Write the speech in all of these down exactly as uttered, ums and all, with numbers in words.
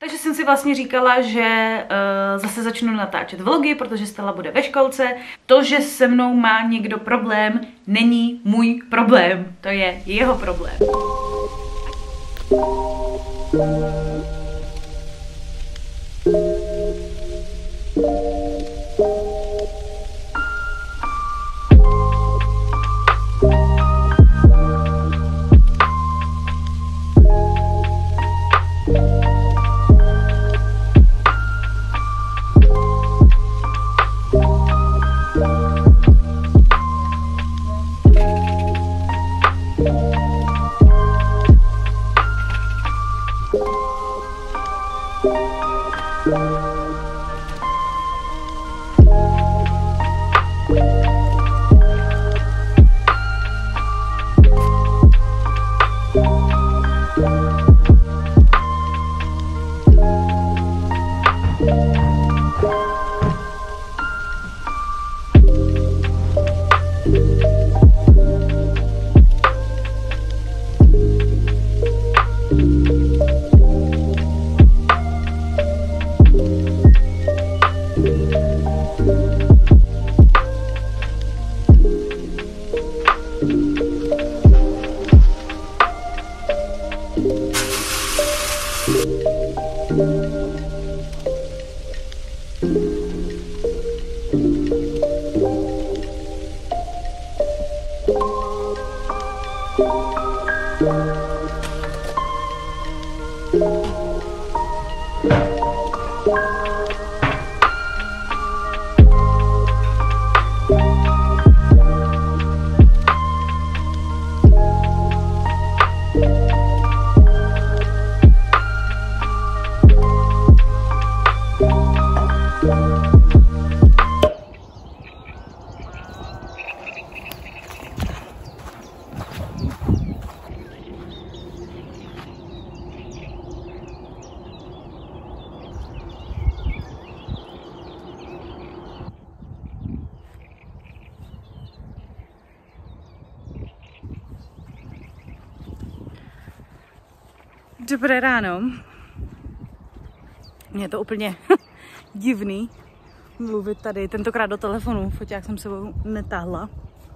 Takže jsem si vlastně říkala, že uh, zase začnu natáčet vlogy, protože Stella bude ve školce. To, že se mnou má někdo problém, není můj problém. To je jeho problém. Dobré ráno. Mně je to úplně divný mluvit tady, tentokrát do telefonu, foťák jsem sebou netáhla.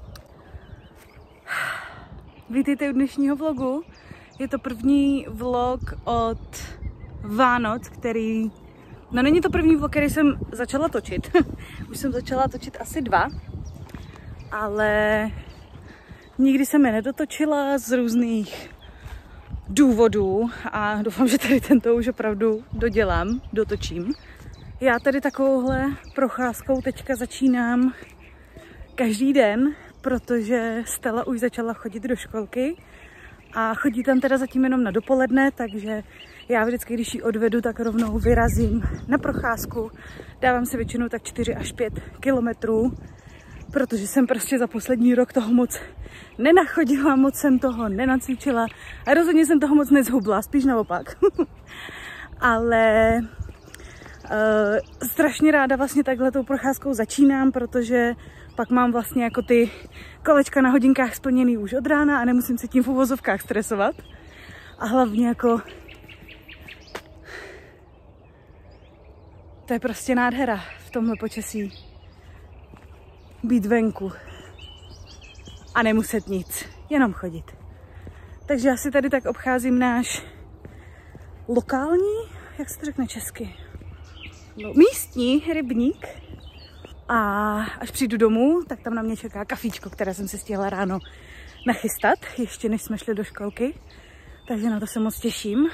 Vítejte u dnešního vlogu. Je to první vlog od Vánoc, který... No není to první vlog, který jsem začala točit. Už jsem začala točit asi dva, ale nikdy jsem je nedotočila z různých důvodů a doufám, že tady tento už opravdu dodělám, dotočím. Já tady takovouhle procházkou teďka začínám každý den, protože Stella už začala chodit do školky a chodí tam teda zatím jenom na dopoledne, takže já vždycky, když ji odvedu, tak rovnou vyrazím na procházku. Dávám si většinou tak čtyři až pět kilometrů, protože jsem prostě za poslední rok toho moc nenachodila, moc jsem toho nenacvičila a rozhodně jsem toho moc nezhubla, spíš naopak. Ale uh, strašně ráda vlastně takhle tou procházkou začínám, protože pak mám vlastně jako ty kolečka na hodinkách splněný už od rána a nemusím se tím v uvozovkách stresovat. A hlavně jako to je prostě nádhera v tomhle počasí být venku a nemuset nic, jenom chodit. Takže já si tady tak obcházím náš lokální, jak se to řekne česky, no, místní rybník a až přijdu domů, tak tam na mě čeká kafíčko, které jsem si stihla ráno nachystat, ještě než jsme šli do školky, takže na to se moc těším.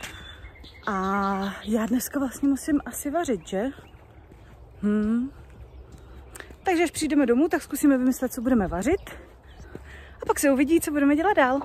A já dneska vlastně musím asi vařit, že? Hmm. Takže až přijdeme domů, tak zkusíme vymyslet, co budeme vařit. A pak se uvidí, co budeme dělat dál.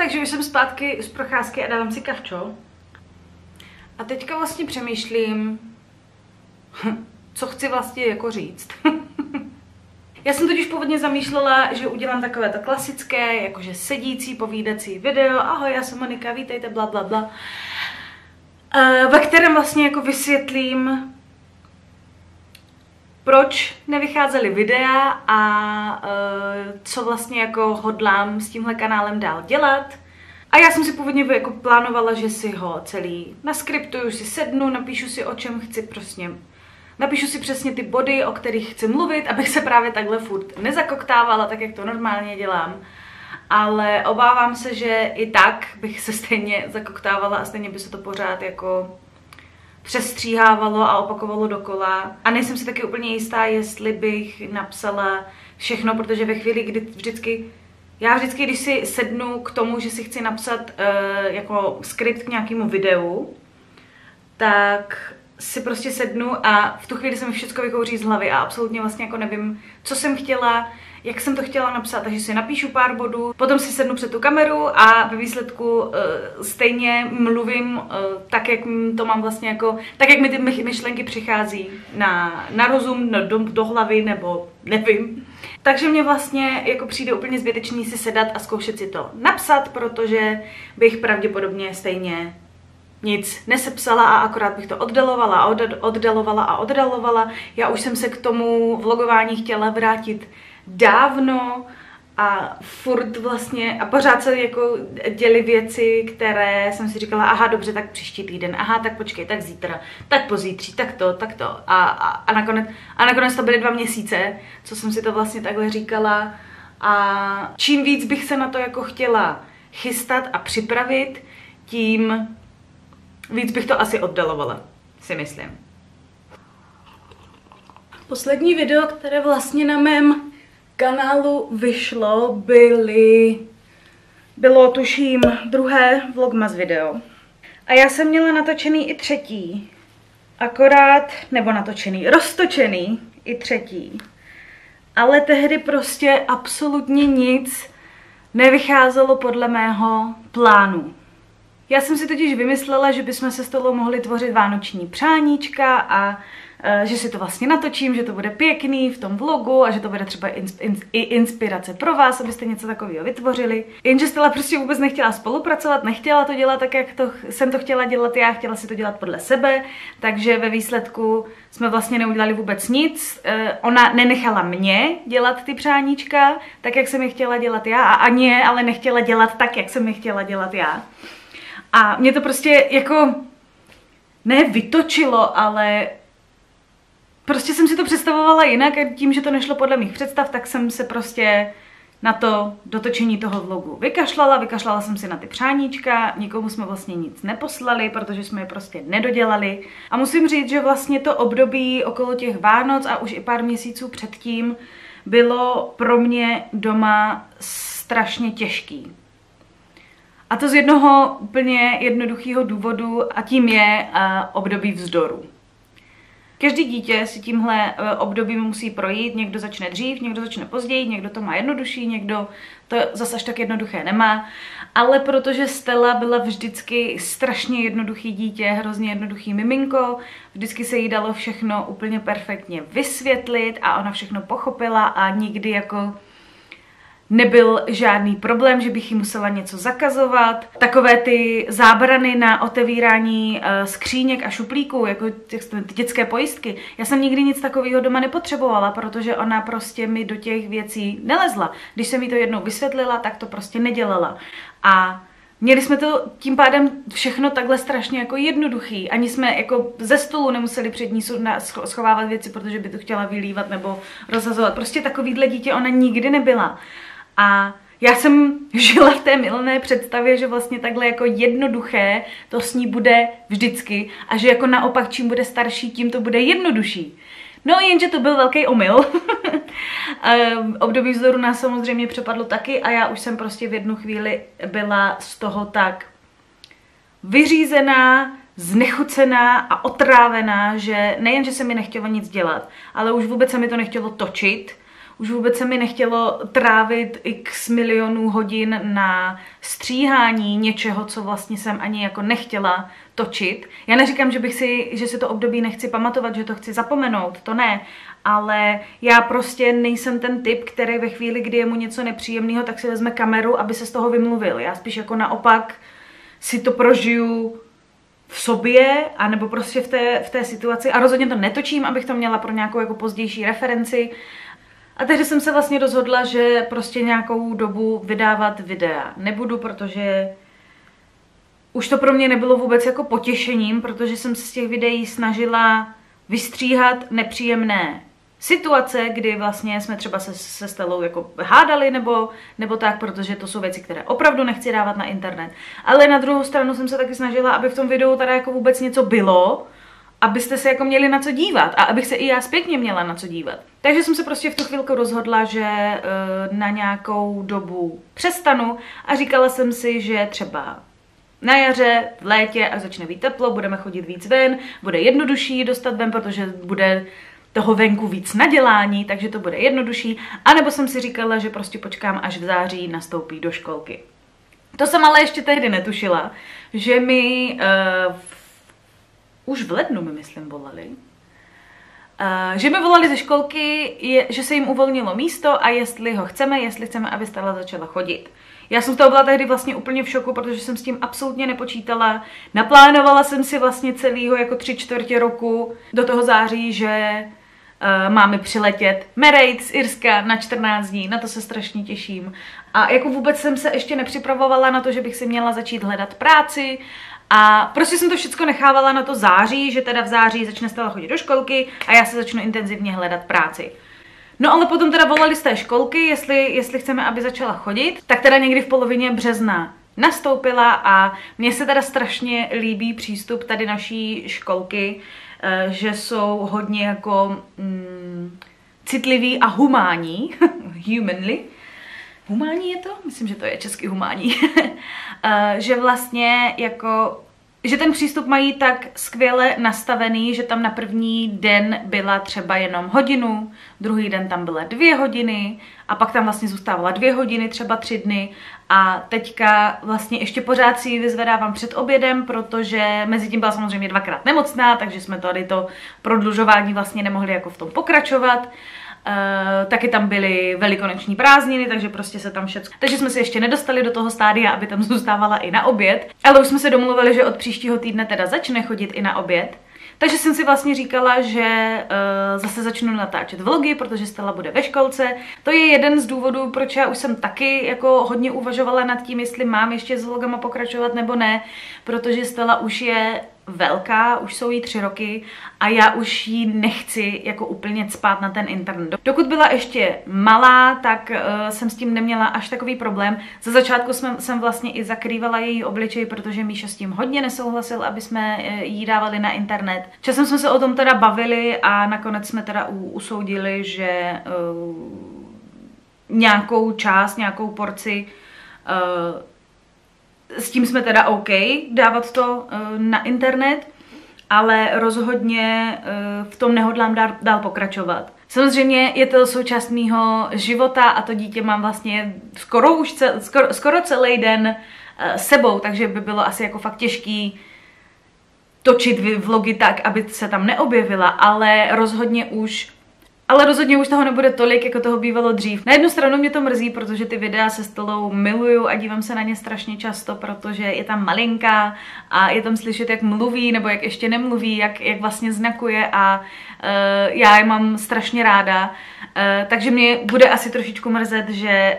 takže už jsem zpátky z procházky a dávám si kavčo. A teďka vlastně přemýšlím, co chci vlastně jako říct. Já jsem totiž původně zamýšlela, že udělám takové to klasické, jakože sedící, povídací video. Ahoj, já jsem Monika, vítejte, bla, bla, bla. Ve kterém vlastně jako vysvětlím, proč nevycházely videa a co vlastně jako hodlám s tímhle kanálem dál dělat. A já jsem si původně jako plánovala, že si ho celý naskriptuju, si sednu, napíšu si, o čem chci prostě. Napíšu si přesně ty body, o kterých chci mluvit, abych se právě takhle furt nezakoktávala, tak jak to normálně dělám. Ale obávám se, že i tak bych se stejně zakoktávala a stejně by se to pořád jako přestříhávalo a opakovalo dokola. A nejsem si taky úplně jistá, jestli bych napsala všechno, protože ve chvíli, kdy vždycky, já vždycky, když si sednu k tomu, že si chci napsat uh, jako skript k nějakému videu, tak si prostě sednu a v tu chvíli se mi všechno vykouří z hlavy a absolutně vlastně jako nevím, co jsem chtěla, jak jsem to chtěla napsat, takže si napíšu pár bodů, potom si sednu před tu kameru a ve výsledku uh, stejně mluvím uh, tak, jak to mám vlastně jako, tak, jak mi ty myšlenky přichází na, na rozum, no, do, do hlavy, nebo nevím. Takže mě vlastně jako přijde úplně zbytečný si sedat a zkoušet si to napsat, protože bych pravděpodobně stejně nic nesepsala a akorát bych to oddalovala a oddalovala a oddalovala. Já už jsem se k tomu vlogování chtěla vrátit dávno a furt vlastně a pořád se jako děly věci, které jsem si říkala, aha, dobře, tak příští týden, aha, tak počkej, tak zítra, tak pozítří, tak to, tak to. A, a, a, nakonec, a nakonec to byly dva měsíce, co jsem si to vlastně takhle říkala. A čím víc bych se na to jako chtěla chystat a připravit, tím víc bych to asi oddalovala, si myslím. Poslední video, které vlastně na mém kanálu vyšlo, byly, bylo tuším druhé vlogmas video. A já jsem měla natočený i třetí, akorát, nebo natočený, roztočený i třetí. Ale tehdy prostě absolutně nic nevycházelo podle mého plánu. Já jsem si totiž vymyslela, že bychom se s Tolou mohli tvořit vánoční přáníčka a e, že si to vlastně natočím, že to bude pěkný v tom vlogu a že to bude třeba ins, ins, i inspirace pro vás, abyste něco takového vytvořili. Jenže Stella prostě vůbec nechtěla spolupracovat, nechtěla to dělat tak, jak to, jsem to chtěla dělat já, chtěla si to dělat podle sebe, takže ve výsledku jsme vlastně neudělali vůbec nic. E, ona nenechala mě dělat ty přáníčka, tak, jak jsem je chtěla dělat já, a ani je ale nechtěla dělat tak, jak jsem je chtěla dělat já. A mě to prostě jako ne vytočilo, ale prostě jsem si to představovala jinak a tím, že to nešlo podle mých představ, tak jsem se prostě na to dotočení toho vlogu vykašlala. Vykašlala jsem si na ty přáníčka, nikomu jsme vlastně nic neposlali, protože jsme je prostě nedodělali. A musím říct, že vlastně to období okolo těch Vánoc a už i pár měsíců předtím bylo pro mě doma strašně těžký. A to z jednoho úplně jednoduchého důvodu a tím je uh, období vzdoru. Každý dítě si tímhle uh, obdobím musí projít, někdo začne dřív, někdo začne později, někdo to má jednodušší, někdo to zase až tak jednoduché nemá. Ale protože Stella byla vždycky strašně jednoduchý dítě, hrozně jednoduchý miminko, vždycky se jí dalo všechno úplně perfektně vysvětlit a ona všechno pochopila a nikdy jako nebyl žádný problém, že bych jí musela něco zakazovat. Takové ty zábrany na otevírání uh, skříněk a šuplíků, jako ty dětské pojistky. Já jsem nikdy nic takového doma nepotřebovala, protože ona prostě mi do těch věcí nelezla. Když jsem jí to jednou vysvětlila, tak to prostě nedělala. A měli jsme to tím pádem všechno takhle strašně jako jednoduchý. Ani jsme jako ze stolu nemuseli před ní schovávat věci, protože by to chtěla vylívat nebo rozhazovat. Prostě takovýhle dítě ona nikdy nebyla. A já jsem žila v té milné představě, že vlastně takhle jako jednoduché to s ní bude vždycky a že jako naopak čím bude starší, tím to bude jednodušší. No jenže to byl velký omyl. Období vzdoru nás samozřejmě přepadlo taky a já už jsem prostě v jednu chvíli byla z toho tak vyřízená, znechucená a otrávená, že nejen, že se mi nechtělo nic dělat, ale už vůbec se mi to nechtělo točit. už vůbec se mi nechtělo trávit x milionů hodin na stříhání něčeho, co vlastně jsem ani jako nechtěla točit. Já neříkám, že bych si, že si to období nechci pamatovat, že to chci zapomenout, to ne, ale já prostě nejsem ten typ, který ve chvíli, kdy je mu něco nepříjemného, tak si vezme kameru, aby se z toho vymluvil. Já spíš jako naopak si to prožiju v sobě, anebo prostě v té, v té situaci a rozhodně to netočím, abych to měla pro nějakou jako pozdější referenci. A tehdy jsem se vlastně rozhodla, že prostě nějakou dobu vydávat videa nebudu, protože už to pro mě nebylo vůbec jako potěšením, protože jsem se z těch videí snažila vystříhat nepříjemné situace, kdy vlastně jsme třeba se, se Stellou jako hádali nebo, nebo tak, protože to jsou věci, které opravdu nechci dávat na internet. Ale na druhou stranu jsem se taky snažila, aby v tom videu teda jako vůbec něco bylo, abyste se jako měli na co dívat a abych se i já zpětně měla na co dívat. Takže jsem se prostě v tu chvilku rozhodla, že e, na nějakou dobu přestanu a říkala jsem si, že třeba na jaře, v létě, až začne být teplo, budeme chodit víc ven, bude jednodušší dostat ven, protože bude toho venku víc na dělání, takže to bude jednodušší. A nebo jsem si říkala, že prostě počkám, až v září nastoupí do školky. To jsem ale ještě tehdy netušila, že mi uh, už v lednu mi myslím volali, uh, že mi volali ze školky, je, že se jim uvolnilo místo a jestli ho chceme, jestli chceme, aby Stella začala chodit. Já jsem z toho byla tehdy vlastně úplně v šoku, protože jsem s tím absolutně nepočítala. Naplánovala jsem si vlastně celýho jako tři čtvrtě roku do toho září, že uh, máme přiletět Merejt z Irska na čtrnáct dní, na to se strašně těším. A jako vůbec jsem se ještě nepřipravovala na to, že bych si měla začít hledat práci. A prostě jsem to všechno nechávala na to září, že teda v září začne Stella chodit do školky a já se začnu intenzivně hledat práci. No ale potom teda volali z té školky, jestli, jestli chceme, aby začala chodit, tak teda někdy v polovině března nastoupila a mně se teda strašně líbí přístup tady naší školky, že jsou hodně jako mm, citliví a humánní, humanly. Humánní je to? Myslím, že to je česky humánní. Že vlastně jako že ten přístup mají tak skvěle nastavený, že tam na první den byla třeba jenom hodinu, druhý den tam byla dvě hodiny a pak tam vlastně zůstávala dvě hodiny, třeba tři dny a teďka vlastně ještě pořád si ji vyzvedávám před obědem, protože mezi tím byla samozřejmě dvakrát nemocná, takže jsme tady to prodlužování vlastně nemohli jako v tom pokračovat. Uh, taky tam byly velikonoční prázdniny, takže prostě se tam všechno. Takže jsme se ještě nedostali do toho stádia, aby tam zůstávala i na oběd, ale už jsme se domluvili, že od příštího týdne teda začne chodit i na oběd. Takže jsem si vlastně říkala, že uh, zase začnu natáčet vlogy, protože Stella bude ve školce. To je jeden z důvodů, proč já už jsem taky jako hodně uvažovala nad tím, jestli mám ještě s vlogama pokračovat nebo ne, protože Stella už je velká, už jsou jí tři roky a já už jí nechci jako úplně cpát na ten internet. Dokud byla ještě malá, tak uh, jsem s tím neměla až takový problém. Za začátku jsme, jsem vlastně i zakrývala její obličej, protože Míša s tím hodně nesouhlasil, aby jsme uh, jí dávali na internet. Časem jsme se o tom teda bavili a nakonec jsme teda u, usoudili, že uh, nějakou část, nějakou porci uh, s tím jsme teda OK dávat to uh, na internet, ale rozhodně uh, v tom nehodlám dál, dál pokračovat. Samozřejmě je to součást mýho života a to dítě mám vlastně skoro už cel, skoro, skoro celý den uh, sebou, takže by bylo asi jako fakt těžký točit vlogy tak, aby se tam neobjevila, ale rozhodně už Ale rozhodně už toho nebude tolik, jako toho bývalo dřív. Na jednu stranu mě to mrzí, protože ty videa se Stellou miluju a dívám se na ně strašně často, protože je tam malinká a je tam slyšet, jak mluví nebo jak ještě nemluví, jak, jak vlastně znakuje a uh, já je mám strašně ráda. Uh, takže mě bude asi trošičku mrzet, že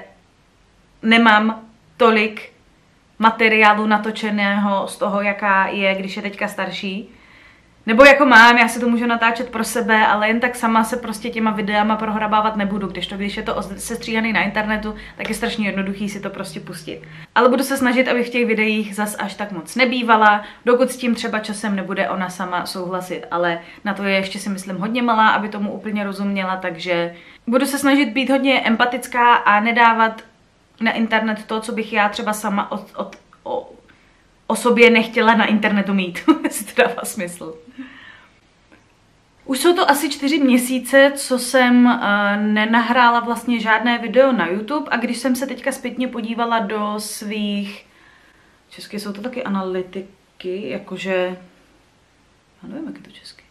nemám tolik materiálu natočeného z toho, jaká je, když je teďka starší. Nebo jako mám, já si to můžu natáčet pro sebe, ale jen tak sama se prostě těma videama prohrabávat nebudu, když to, když je to sestříhaný na internetu, tak je strašně jednoduchý si to prostě pustit. Ale budu se snažit, aby v těch videích zas až tak moc nebývala, dokud s tím třeba časem nebude ona sama souhlasit, ale na to je ještě si myslím hodně malá, aby tomu úplně rozuměla, takže budu se snažit být hodně empatická a nedávat na internet to, co bych já třeba sama od, od, o, o sobě nechtěla na internetu mít, jestli to dává smysl. Už jsou to asi čtyři měsíce, co jsem uh, nenahrála vlastně žádné video na YouTube a když jsem se teďka zpětně podívala do svých, česky jsou to taky analytiky, jakože, já nevím, jak je to česky.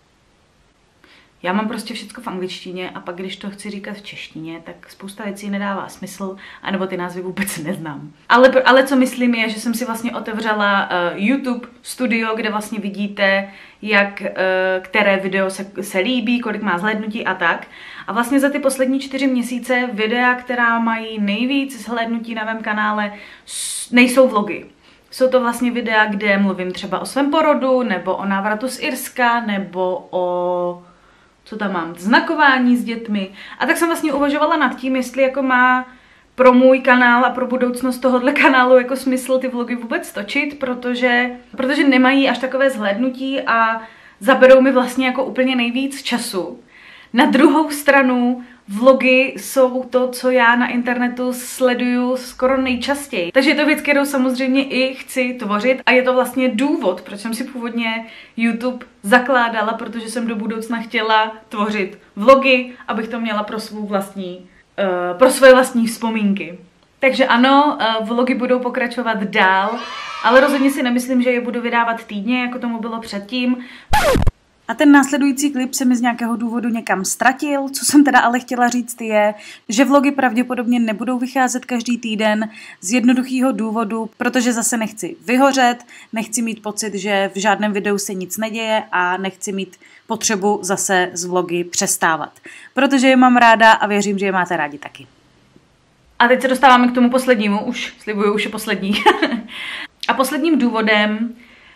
Já mám prostě všechno v angličtině a pak když to chci říkat v češtině, tak spousta věcí nedává smysl, anebo ty názvy vůbec neznám. Ale, ale co myslím je, že jsem si vlastně otevřela uh, YouTube studio, kde vlastně vidíte, jak, uh, které video se, se líbí, kolik má zhlédnutí a tak. A vlastně za ty poslední čtyři měsíce videa, která mají nejvíc zhlédnutí na mém kanále, nejsou vlogy. Jsou to vlastně videa, kde mluvím třeba o svém porodu, nebo o návratu z Irska, nebo o... co tam mám, znakování s dětmi. A tak jsem vlastně uvažovala nad tím, jestli jako má pro můj kanál a pro budoucnost tohohle kanálu jako smysl ty vlogy vůbec točit, protože, protože nemají až takové zhlédnutí a zaberou mi vlastně jako úplně nejvíc času. Na druhou stranu vlogy jsou to, co já na internetu sleduju skoro nejčastěji. Takže je to věc, kterou samozřejmě i chci tvořit a je to vlastně důvod, proč jsem si původně YouTube zakládala, protože jsem do budoucna chtěla tvořit vlogy, abych to měla pro svou vlastní, uh, pro svoje vlastní vzpomínky. Takže ano, uh, vlogy budou pokračovat dál, ale rozhodně si nemyslím, že je budu vydávat týdně, jako tomu bylo předtím. A ten následující klip se mi z nějakého důvodu někam ztratil. Co jsem teda ale chtěla říct je, že vlogy pravděpodobně nebudou vycházet každý týden z jednoduchého důvodu, protože zase nechci vyhořet, nechci mít pocit, že v žádném videu se nic neděje a nechci mít potřebu zase z vlogy přestávat. Protože je mám ráda a věřím, že je máte rádi taky. A teď se dostáváme k tomu poslednímu, už slibuju, už je poslední. A posledním důvodem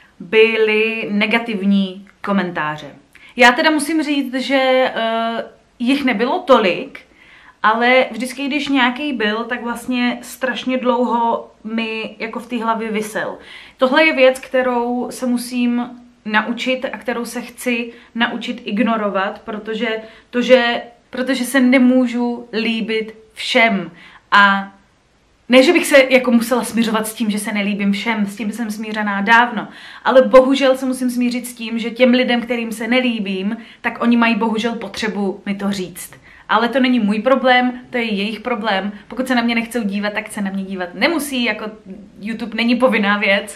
byly negativní komentáře. Já teda musím říct, že uh, jich nebylo tolik, ale vždycky, když nějaký byl, tak vlastně strašně dlouho mi jako v té hlavě visel. Tohle je věc, kterou se musím naučit a kterou se chci naučit ignorovat, protože, to, že, protože se nemůžu líbit všem. A ne, že bych se jako musela smířovat s tím, že se nelíbím všem, s tím jsem smířená dávno, ale bohužel se musím smířit s tím, že těm lidem, kterým se nelíbím, tak oni mají bohužel potřebu mi to říct. Ale to není můj problém, to je jejich problém. Pokud se na mě nechcou dívat, tak se na mě dívat nemusí, jako YouTube není povinná věc.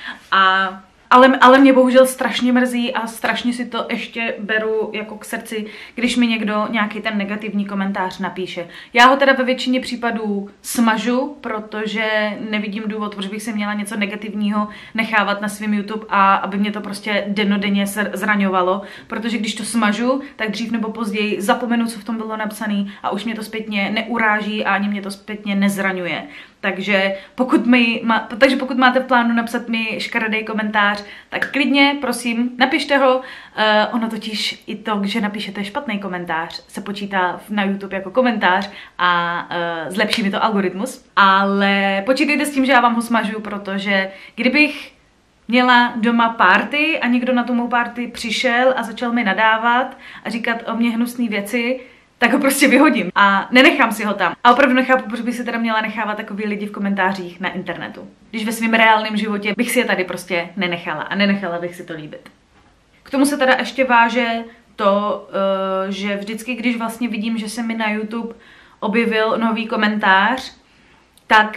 A Ale, ale mě bohužel strašně mrzí a strašně si to ještě beru jako k srdci, když mi někdo nějaký ten negativní komentář napíše. Já ho teda ve většině případů smažu, protože nevidím důvod, proč bych se měla něco negativního nechávat na svém YouTube a aby mě to prostě dennodenně zraňovalo, protože když to smažu, tak dřív nebo později zapomenu, co v tom bylo napsané a už mě to zpětně neuráží a ani mě to zpětně nezraňuje. Takže pokud, mi, ma, takže pokud máte v plánu napsat mi škaredý komentář, tak klidně, prosím, napište ho. Uh, ono totiž i to, že napíšete špatný komentář, se počítá na YouTube jako komentář a uh, zlepší mi to algoritmus. Ale počítejte s tím, že já vám ho smažu, protože kdybych měla doma party a někdo na tu mou party přišel a začal mi nadávat a říkat o mě hnusné věci, tak ho prostě vyhodím a nenechám si ho tam. A opravdu nechápu, proč bych si teda měla nechávat takový lidi v komentářích na internetu. Když ve svém reálném životě bych si je tady prostě nenechala a nenechala bych si to líbit. K tomu se teda ještě váže to, že vždycky, když vlastně vidím, že se mi na YouTube objevil nový komentář, tak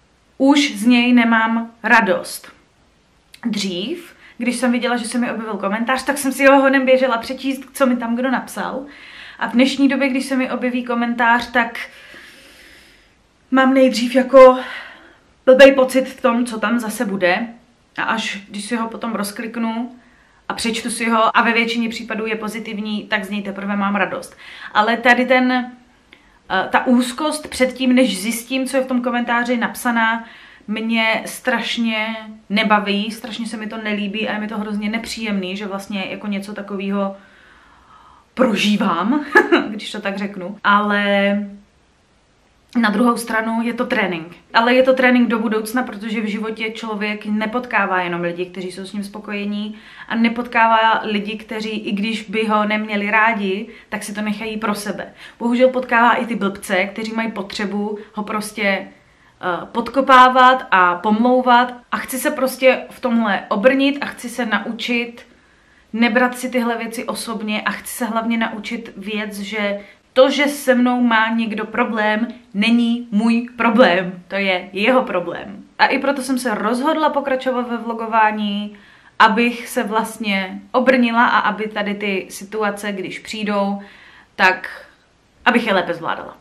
už z něj nemám radost. Dřív, když jsem viděla, že se mi objevil komentář, tak jsem si ho honem běžela přečíst, co mi tam kdo napsal. A v dnešní době, když se mi objeví komentář, tak mám nejdřív jako blbej pocit v tom, co tam zase bude. A až když si ho potom rozkliknu a přečtu si ho a ve většině případů je pozitivní, tak z něj teprve mám radost. Ale tady ten, ta úzkost před tím, než zjistím, co je v tom komentáři napsaná, mě strašně nebaví, strašně se mi to nelíbí a je mi to hrozně nepříjemný, že vlastně jako něco takového prožívám, když to tak řeknu, ale na druhou stranu je to trénink. Ale je to trénink do budoucna, protože v životě člověk nepotkává jenom lidi, kteří jsou s ním spokojení a nepotkává lidi, kteří, i když by ho neměli rádi, tak si to nechají pro sebe. Bohužel potkává i ty blbce, kteří mají potřebu ho prostě uh, podkopávat a pomlouvat a chci se prostě v tomhle obrnit a chci se naučit nebrat si tyhle věci osobně a chci se hlavně naučit věc, že to, že se mnou má někdo problém, není můj problém, to je jeho problém. A i proto jsem se rozhodla pokračovat ve vlogování, abych se vlastně obrnila a aby tady ty situace, když přijdou, tak abych je lépe zvládala.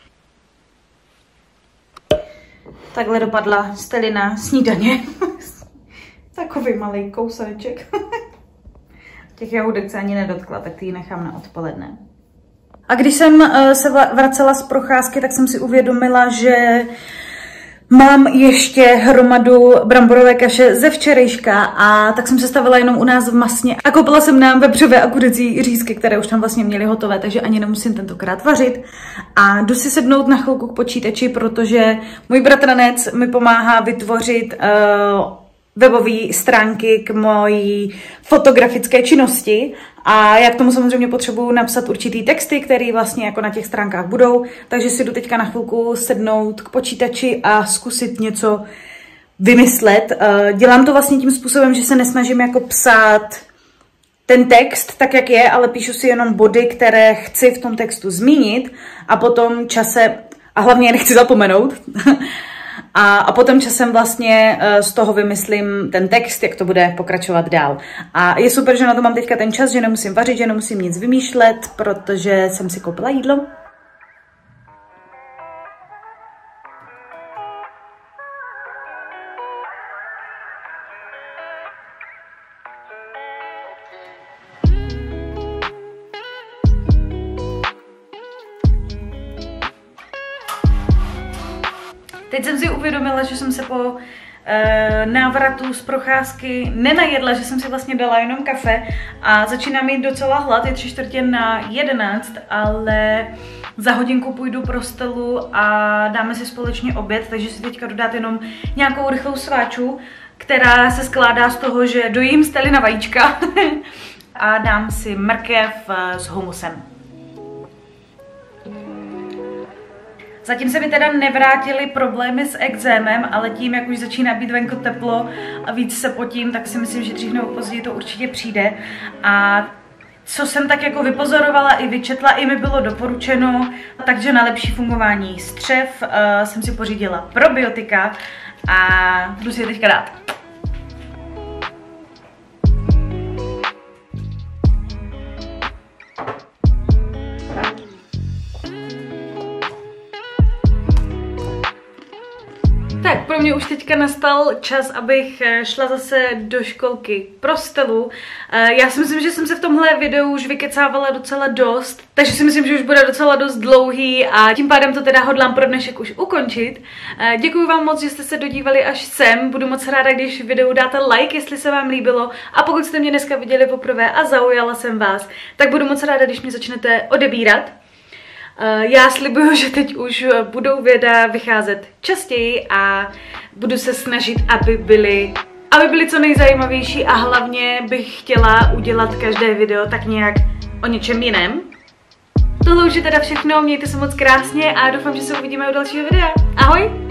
Takhle dopadla Stelina snídaně. Takový malý kouseček. Těch jahůdek se ani nedotkla, tak ty ji nechám na odpoledne. A když jsem uh, se vracela z procházky, tak jsem si uvědomila, že mám ještě hromadu bramborové kaše ze včerejška a tak jsem se stavila jenom u nás v Masně a koupila jsem nám vepřové a kuřecí řízky, které už tam vlastně měly hotové, takže ani nemusím tentokrát vařit. A jdu si sednout na chvilku k počítači, protože můj bratranec mi pomáhá vytvořit uh, webové stránky k mojí fotografické činnosti a já k tomu samozřejmě potřebuju napsat určitý texty, které vlastně jako na těch stránkách budou, takže si jdu teďka na chvilku sednout k počítači a zkusit něco vymyslet. Dělám to vlastně tím způsobem, že se nesnažím jako psát ten text tak, jak je, ale píšu si jenom body, které chci v tom textu zmínit a potom čase, a hlavně je nechci zapomenout, A, a potom časem vlastně uh, z toho vymyslím ten text, jak to bude pokračovat dál. A je super, že na to mám teďka ten čas, že nemusím vařit, že nemusím nic vymýšlet, protože jsem si koupila jídlo. Teď jsem si uvědomila, že jsem se po uh, návratu z procházky nenajedla, že jsem si vlastně dala jenom kafe a začíná mít docela hlad, je tři čtvrtě na jedenáct, ale za hodinku půjdu pro Stelu a dáme si společně oběd, takže si teďka dodat jenom nějakou rychlou sváču, která se skládá z toho, že dojím Stelina vajíčka a dám si mrkev s humusem. Zatím se mi teda nevrátily problémy s ekzémem, ale tím, jak už začíná být venku teplo a víc se potím, tak si myslím, že dřív nebo později to určitě přijde. A co jsem tak jako vypozorovala i vyčetla, i mi bylo doporučeno, takže na lepší fungování střev uh, jsem si pořídila probiotika a jdu si je teďka dát. Tak, pro mě už teďka nastal čas, abych šla zase do školky pro Stelu. Já si myslím, že jsem se v tomhle videu už vykecávala docela dost, takže si myslím, že už bude docela dost dlouhý a tím pádem to teda hodlám pro dnešek už ukončit. Děkuji vám moc, že jste se dodívali až sem, budu moc ráda, když videu dáte like, jestli se vám líbilo, a pokud jste mě dneska viděli poprvé a zaujala jsem vás, tak budu moc ráda, když mě začnete odebírat. Já slibuju, že teď už budou videa vycházet častěji a budu se snažit, aby byly, aby byly co nejzajímavější a hlavně bych chtěla udělat každé video tak nějak o něčem jiném. Tohle už je teda všechno, mějte se moc krásně a doufám, že se uvidíme u dalšího videa. Ahoj!